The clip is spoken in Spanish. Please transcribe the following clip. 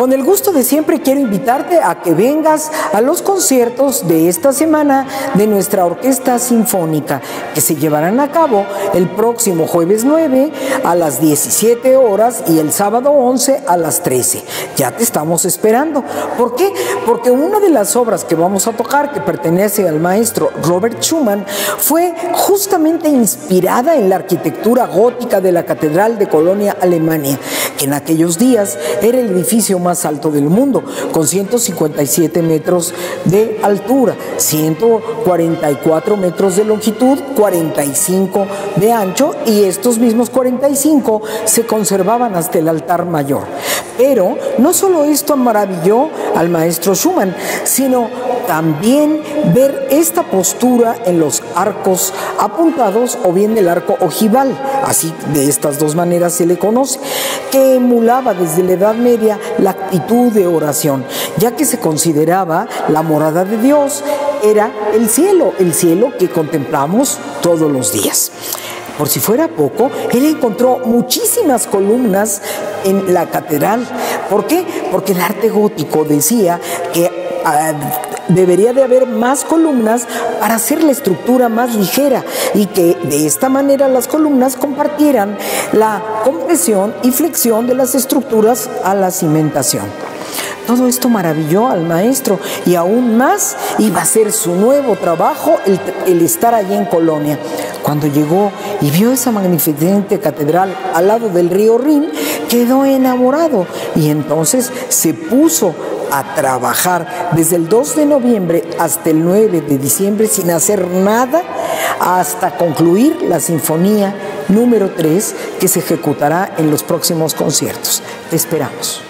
Con el gusto de siempre quiero invitarte a que vengas a los conciertos de esta semana de nuestra Orquesta Sinfónica, que se llevarán a cabo el próximo jueves 9 a las 17 horas y el sábado 11 a las 13. Ya te estamos esperando. ¿Por qué? Porque una de las obras que vamos a tocar, que pertenece al maestro Robert Schumann, fue justamente inspirada en la arquitectura gótica de la Catedral de Colonia, Alemania, que en aquellos días era el edificio más alto del mundo, con 157 metros de altura, 144 metros de longitud, 45 de ancho, y estos mismos 45 se conservaban hasta el altar mayor. Pero no solo esto maravilló al maestro Schumann, sino también ver esta postura en los arcos apuntados o bien el arco ojival, así de estas dos maneras se le conoce, que emulaba desde la Edad Media la actitud de oración, ya que se consideraba la morada de Dios era el cielo que contemplamos todos los días. Por si fuera poco, él encontró muchísimas columnas en la catedral. ¿Por qué? Porque el arte gótico decía que debería de haber más columnas para hacer la estructura más ligera y que de esta manera las columnas compartieran la compresión y flexión de las estructuras a la cimentación. Todo esto maravilló al maestro y aún más iba a ser su nuevo trabajo el estar allí en Colonia. Cuando llegó y vio esa magnificente catedral al lado del río Rin, quedó enamorado y entonces se puso a trabajar desde el 2 de noviembre hasta el 9 de diciembre sin hacer nada hasta concluir la Sinfonía número 3 que se ejecutará en los próximos conciertos. Te esperamos.